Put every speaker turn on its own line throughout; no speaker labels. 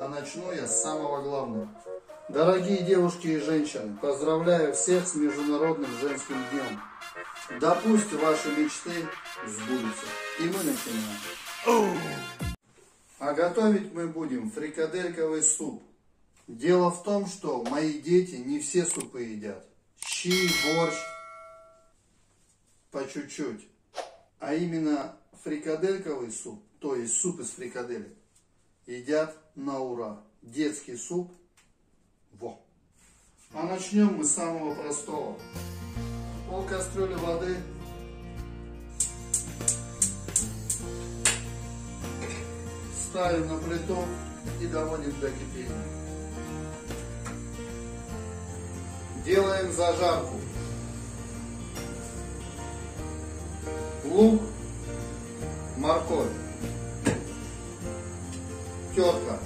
А начну я с самого главного. Дорогие девушки и женщины, поздравляю всех с Международным женским днем. Да пусть ваши мечты сбудутся. И мы начинаем. А готовить мы будем фрикадельковый суп. Дело в том, что мои дети не все супы едят. Щи, борщ, по чуть-чуть. А именно фрикадельковый суп, то есть суп из фрикаделек, едят на ура. Детский суп. Во. А начнем мы с самого простого. Пол кастрюли воды. Ставим на плиту и доводим до кипения. Делаем зажарку. Лук, морковь, терка.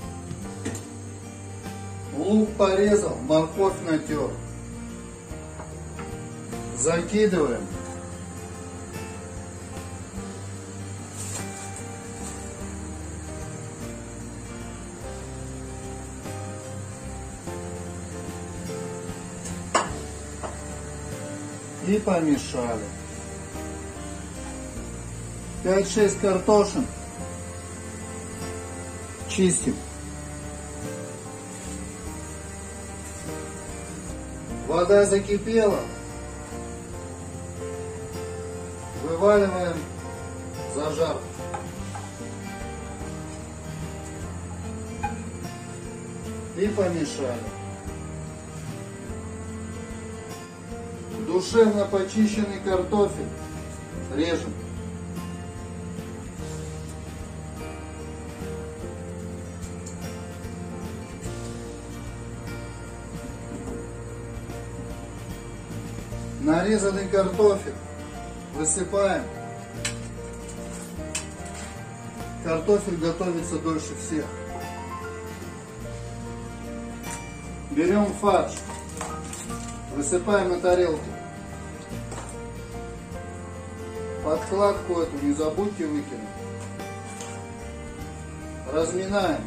Лук порезал, морковь натер. Закидываем. И помешали. 5-6 картошин чистим. Вода закипела. Вываливаем зажарку. И помешали. Душевно почищенный картофель режем. Нарезанный картофель высыпаем. Картофель готовится дольше всех. Берем фарш, высыпаем на тарелку. Подкладку эту не забудьте выкинуть. Разминаем.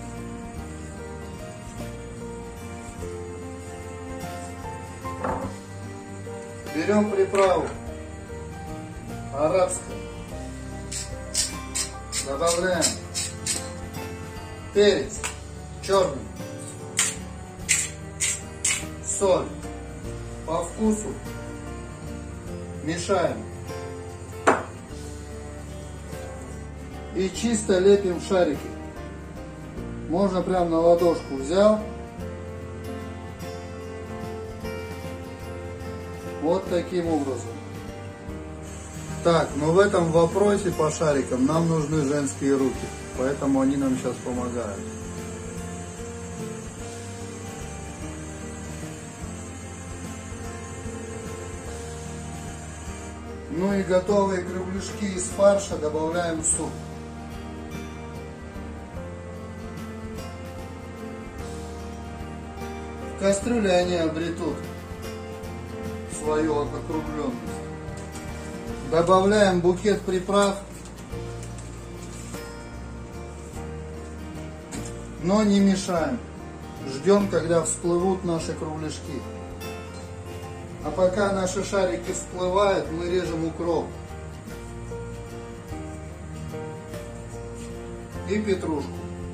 Берем приправу арабскую. Добавляем перец черный, соль по вкусу. Мешаем. И чисто лепим шарики. Можно прям на ладошку взял. Вот таким образом. Так, но в этом вопросе по шарикам нам нужны женские руки. Поэтому они нам сейчас помогают. Ну и готовые кругляшки из фарша добавляем в суп. В кастрюле они обретут свою округленность. Добавляем букет приправ, но не мешаем. Ждем, когда всплывут наши кругляшки. А пока наши шарики всплывают, мы режем укроп и петрушку.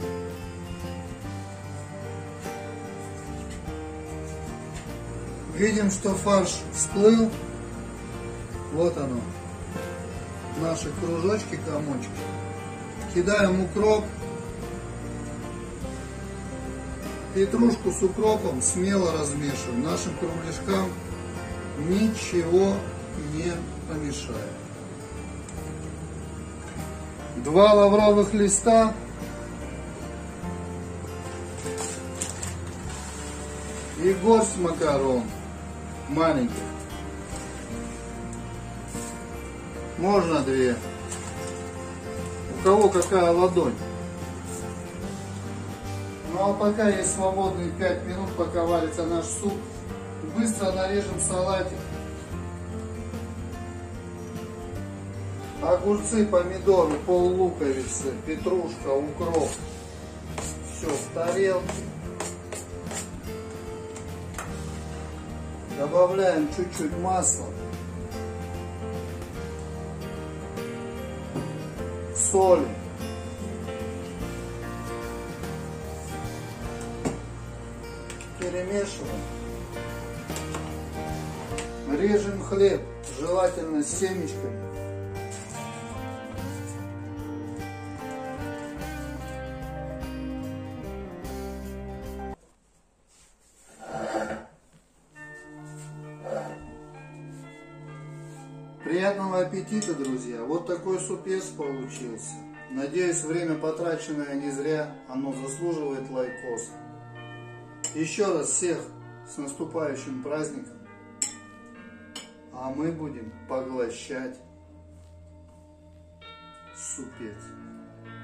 Видим, что фарш всплыл. Вот оно. Наши кружочки, комочки. Кидаем укроп. Петрушку с укропом смело размешиваем. Нашим кругляшкам ничего не помешает. 2 лавровых листа. И горсть макарон. Маленьких. Можно 2. У кого какая ладонь. Ну а пока есть свободные 5 минут, пока варится наш суп, быстро нарежем салатик. огурцы, помидоры, пол-луковицы, петрушка, укроп. все в тарелку. Добавляем чуть-чуть масла. Соли. Перемешиваем. Режем хлеб, желательно с семечками. Приятного аппетита, друзья! Вот такой супец получился. Надеюсь, время потраченное не зря, оно заслуживает лайкоса. Еще раз всех с наступающим праздником. А мы будем поглощать супец.